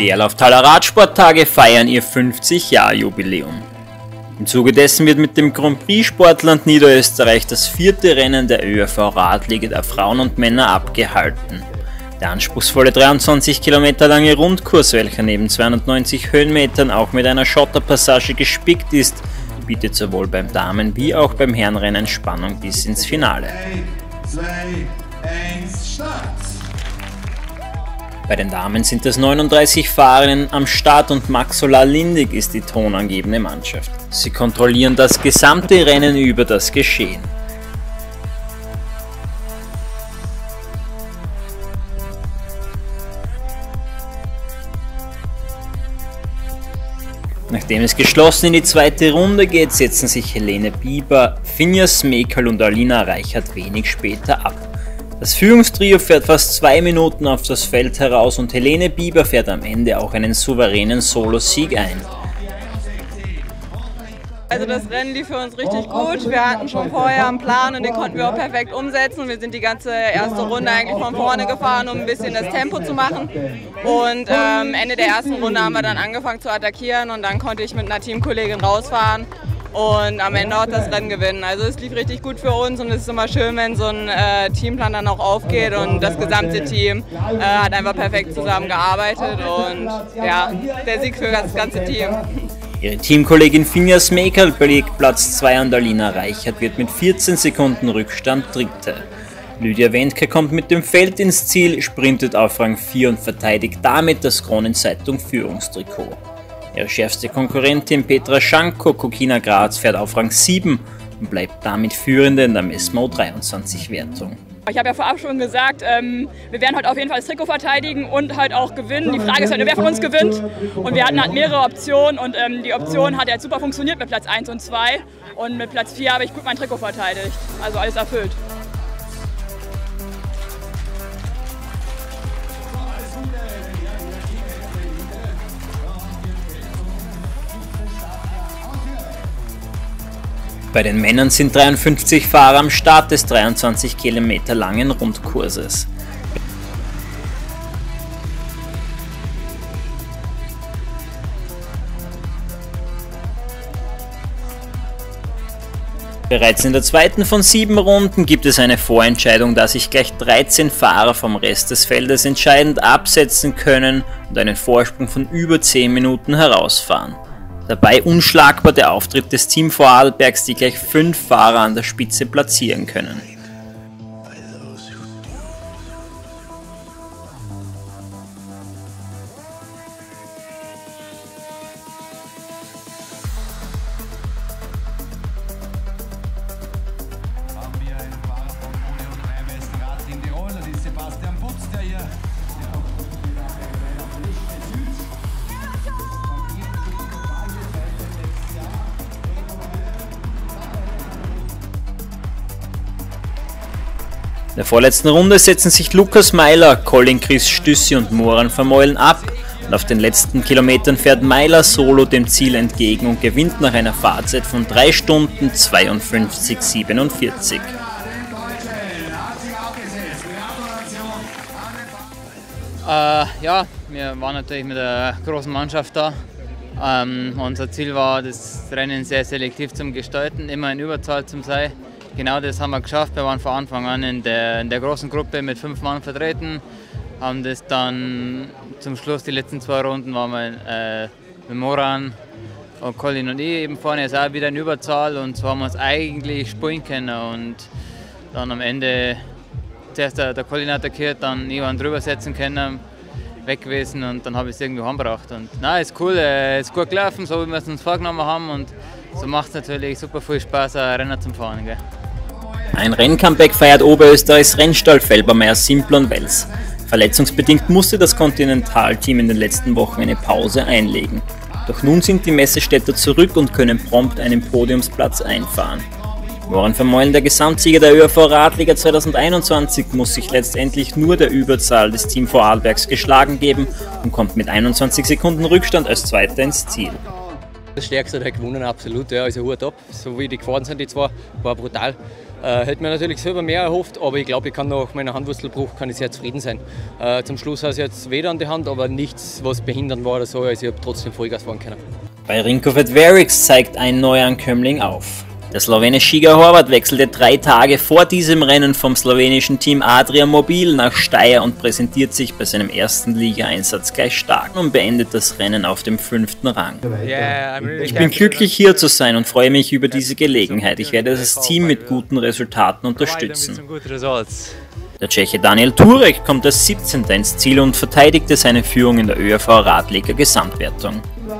Die Erlauftaler Radsporttage feiern ihr 50-Jahr-Jubiläum. Im Zuge dessen wird mit dem Grand Prix Sportland Niederösterreich das 4. Rennen der ÖRV-Radliga der Frauen und Männer abgehalten. Der anspruchsvolle 23 Kilometer lange Rundkurs, welcher neben 290 Höhenmetern auch mit einer Schotterpassage gespickt ist, bietet sowohl beim Damen- wie auch beim Herrenrennen Spannung bis ins Finale. 3, 2, 1, Start! Bei den Damen sind es 39 Fahrerinnen am Start und Maxola Lindig ist die tonangebende Mannschaft. Sie kontrollieren das gesamte Rennen über das Geschehen. Nachdem es geschlossen in die zweite Runde geht, setzen sich Helene Bieber, Finja Smekal und Alina Reichert wenig später ab. Das Führungstrio fährt fast 2 Minuten auf das Feld heraus und Helene Bieber fährt am Ende auch einen souveränen Solosieg ein. Also das Rennen lief für uns richtig gut. Wir hatten schon vorher einen Plan und den konnten wir auch perfekt umsetzen. Wir sind die ganze erste Runde eigentlich von vorne gefahren, um ein bisschen das Tempo zu machen. Und Ende der ersten Runde haben wir dann angefangen zu attackieren und dann konnte ich mit einer Teamkollegin rausfahren und am Ende auch das Rennen gewinnen. Also es lief richtig gut für uns und es ist immer schön, wenn so ein Teamplan dann auch aufgeht und das gesamte Team hat einfach perfekt zusammengearbeitet und ja, der Sieg für das ganze Team. Ihre Teamkollegin Finja Smekal belegt Platz 2 und Alina Reichert wird mit 14 Sekunden Rückstand Dritte. Lydia Wendke kommt mit dem Feld ins Ziel, sprintet auf Rang 4 und verteidigt damit das Kronenzeitung Führungstrikot. Ihre schärfste Konkurrentin Petra Schanko, Kokina Graz, fährt auf Rang 7 und bleibt damit Führende in der Messmo 23 Wertung. Ich habe ja vorab schon gesagt, wir werden halt auf jeden Fall das Trikot verteidigen und halt auch gewinnen. Die Frage ist halt, wer von uns gewinnt. Und wir hatten halt mehrere Optionen und die Option hat jetzt super funktioniert mit Platz 1 und 2. Und mit Platz 4 habe ich gut mein Trikot verteidigt. Also alles erfüllt. Bei den Männern sind 53 Fahrer am Start des 23 Kilometer langen Rundkurses. Bereits in der zweiten von 7 Runden gibt es eine Vorentscheidung, da sich gleich 13 Fahrer vom Rest des Feldes entscheidend absetzen können und einen Vorsprung von über 10 Minuten herausfahren. Dabei unschlagbar der Auftritt des Team Vorarlbergs, die gleich 5 Fahrer an der Spitze platzieren können. Haben wir einen Fahrer von Union Rhein-West-Rad in Tirol, das ist Sebastian Putz, der hier In der vorletzten Runde setzen sich Lukas Meiler, Colin Chris Stüssi und Moran Vermeulen ab und auf den letzten Kilometern fährt Meiler solo dem Ziel entgegen und gewinnt nach einer Fahrzeit von 3 Stunden 52,47. Ja, wir waren natürlich mit einer großen Mannschaft da. Unser Ziel war, das Rennen sehr selektiv zu gestalten, immer in Überzahl zu sein. Genau das haben wir geschafft. Wir waren von Anfang an in der großen Gruppe mit 5 Mann vertreten, haben das dann zum Schluss, die letzten 2 Runden, waren wir mit Moran und Colin und ich eben vorne, ist auch wieder in Überzahl und so haben wir uns eigentlich spielen können und dann am Ende zuerst der Colin attackiert, dann Ivan drüber setzen können, weg gewesen und dann habe ich es irgendwie heimgebracht. Und nein, ist cool, ist gut gelaufen, so wie wir es uns vorgenommen haben und so macht es natürlich super viel Spaß, ein Rennen zu fahren. Gell? Ein Renncomeback feiert Oberösterreichs Rennstall Felbermayr Simplon Wels. Verletzungsbedingt musste das Continental-Team in den letzten Wochen eine Pause einlegen. Doch nun sind die Messestädter zurück und können prompt einen Podiumsplatz einfahren. Moran Vermeulen, der Gesamtsieger der ÖRV-Radliga 2021, muss sich letztendlich nur der Überzahl des Team Vorarlbergs geschlagen geben und kommt mit 21 Sekunden Rückstand als Zweiter ins Ziel. Das Stärkste hat gewonnen, absolut. Ja, also Hut ab. So wie die gefahren sind, die zwei, war brutal. Hätte mir natürlich selber mehr erhofft, aber ich glaube, ich kann nach meinem Handwurzelbruch sehr zufrieden sein. Zum Schluss habe ich jetzt weder an die Hand, aber nichts, was behindern war oder so. Also ich habe trotzdem Vollgas fahren können. Bei Rinko Fedveriks zeigt ein Neuankömmling auf. Der slowenische Žiga Horvat wechselte 3 Tage vor diesem Rennen vom slowenischen Team Adria Mobil nach Steyr und präsentiert sich bei seinem ersten Liga-Einsatz gleich stark und beendet das Rennen auf dem 5. Rang. Ich bin glücklich, hier zu sein und freue mich über diese Gelegenheit. Ich werde das Team mit guten Resultaten unterstützen. Der Tscheche Daniel Turek kommt als 17. ins Ziel und verteidigte seine Führung in der ÖRV-Radliga Gesamtwertung.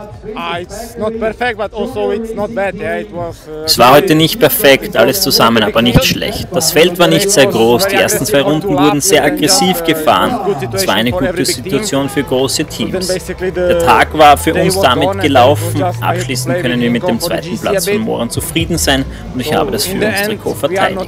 Es war heute nicht perfekt, alles zusammen, aber nicht schlecht. Das Feld war nicht sehr groß, die ersten 2 Runden wurden sehr aggressiv gefahren. Es war eine gute Situation für große Teams. Der Tag war für uns damit gelaufen. Abschließend können wir mit dem 2. Platz von Moran zufrieden sein und ich habe das Führungstrikot verteidigt.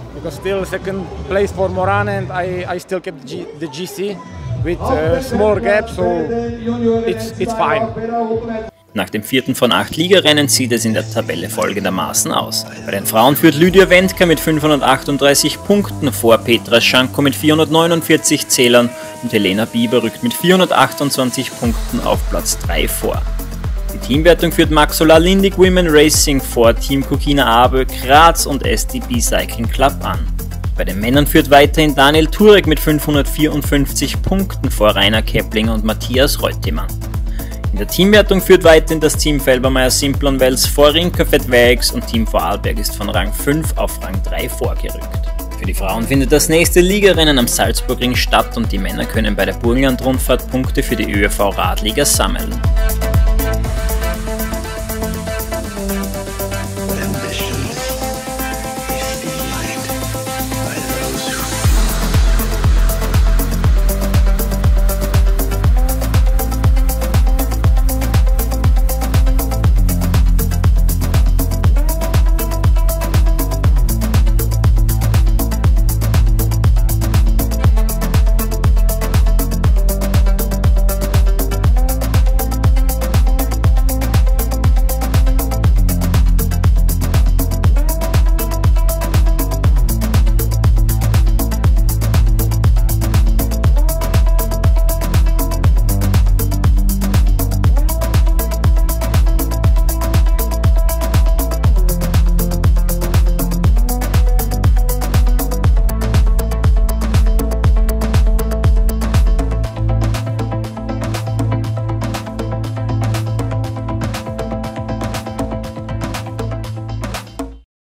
Nach dem 4. von 8 Ligarennen sieht es in der Tabelle folgendermaßen aus. Bei den Frauen führt Lydia Wendka mit 538 Punkten vor Petra Schanko mit 449 Zählern und Helena Bieber rückt mit 428 Punkten auf Platz 3 vor. Die Teamwertung führt Maxola Lindig Women Racing vor Team Kokina Abö, Graz und STB Cycling Club an. Bei den Männern führt weiterhin Daniel Turek mit 554 Punkten vor Rainer Keplinger und Matthias Reutemann. In der Teamwertung führt weiterhin das Team Felbermayr-Simplon-Wels vor Rinko Fedveriks und Team Vorarlberg ist von Rang 5 auf Rang 3 vorgerückt. Für die Frauen findet das nächste Ligarennen am Salzburgring statt und die Männer können bei der Burgenland-Rundfahrt Punkte für die ÖRV-Radliga sammeln.